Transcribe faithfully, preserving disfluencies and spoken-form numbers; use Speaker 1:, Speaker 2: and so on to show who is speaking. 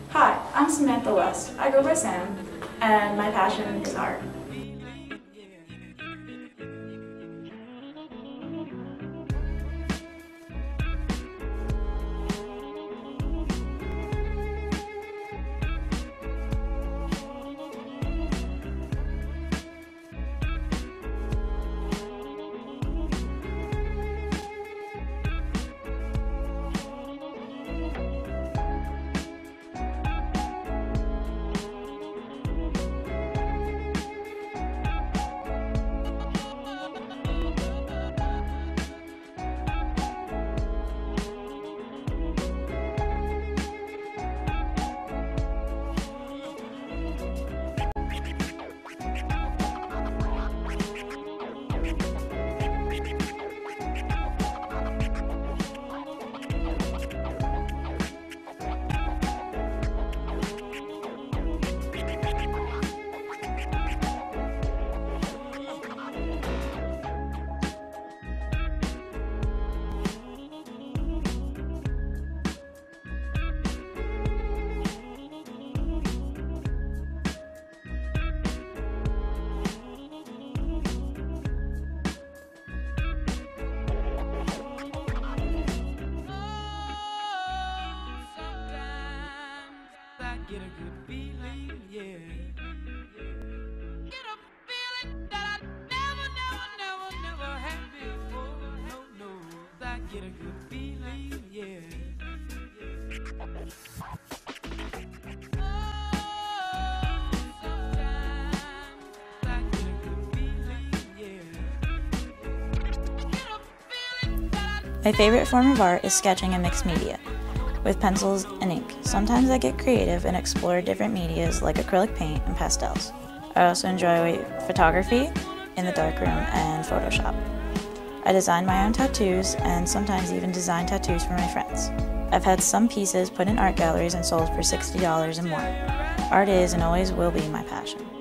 Speaker 1: Hi, I'm Samantha West. I go by Sam, and my passion is art.
Speaker 2: Get a good feeling, yeah. Get a feeling that I never, never, never, never had before. No, no, I get a good feeling, yeah. Oh, sometimes I get a good feeling, yeah. Get a feeling that I
Speaker 3: My favorite form of art is sketching in mixed media, with pencils and ink. Sometimes I get creative and explore different medias like acrylic paint and pastels. I also enjoy photography in the darkroom and Photoshop. I design my own tattoos and sometimes even design tattoos for my friends. I've had some pieces put in art galleries and sold for sixty dollars and more. Art is and always will be my passion.